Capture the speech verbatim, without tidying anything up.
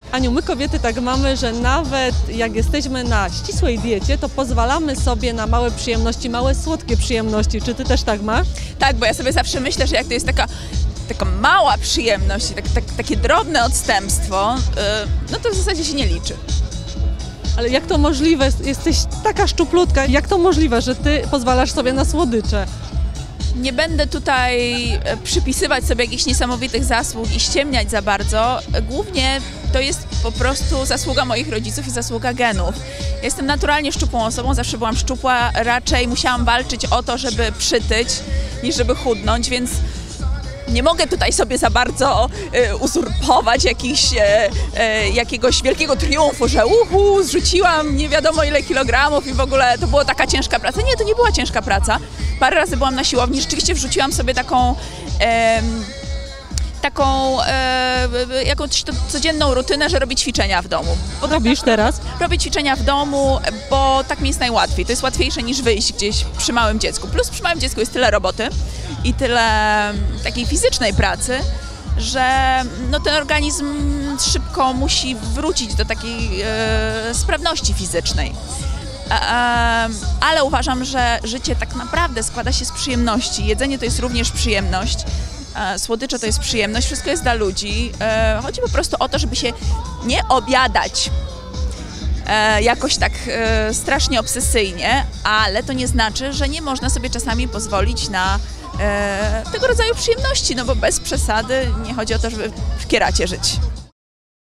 Aniu, my kobiety tak mamy, że nawet jak jesteśmy na ścisłej diecie, to pozwalamy sobie na małe przyjemności, małe słodkie przyjemności. Czy ty też tak masz? Tak, bo ja sobie zawsze myślę, że jak to jest taka, taka mała przyjemność, tak, tak, takie drobne odstępstwo, yy, no to w zasadzie się nie liczy. Ale jak to możliwe? Jesteś taka szczuplutka. Jak to możliwe, że ty pozwalasz sobie na słodycze? Nie będę tutaj przypisywać sobie jakichś niesamowitych zasług i ściemniać za bardzo. Głównie to jest po prostu zasługa moich rodziców i zasługa genów. Ja jestem naturalnie szczupłą osobą, zawsze byłam szczupła, raczej musiałam walczyć o to, żeby przytyć, niż żeby chudnąć, więc nie mogę tutaj sobie za bardzo y, uzurpować jakiś, y, y, jakiegoś wielkiego triumfu, że uhu, zrzuciłam nie wiadomo ile kilogramów i w ogóle to była taka ciężka praca. Nie, to nie była ciężka praca. Parę razy byłam na siłowni, rzeczywiście wrzuciłam sobie taką, e, taką e, jakąś codzienną rutynę, że robię ćwiczenia w domu. Bo robisz teraz? Robię ćwiczenia w domu, bo tak mi jest najłatwiej. To jest łatwiejsze niż wyjść gdzieś przy małym dziecku. Plus przy małym dziecku jest tyle roboty i tyle takiej fizycznej pracy, że no, ten organizm szybko musi wrócić do takiej e, sprawności fizycznej. Ale uważam, że życie tak naprawdę składa się z przyjemności. Jedzenie to jest również przyjemność, słodycze to jest przyjemność, wszystko jest dla ludzi. Chodzi po prostu o to, żeby się nie obiadać jakoś tak strasznie obsesyjnie, ale to nie znaczy, że nie można sobie czasami pozwolić na tego rodzaju przyjemności, no bo bez przesady nie chodzi o to, żeby w kieracie żyć.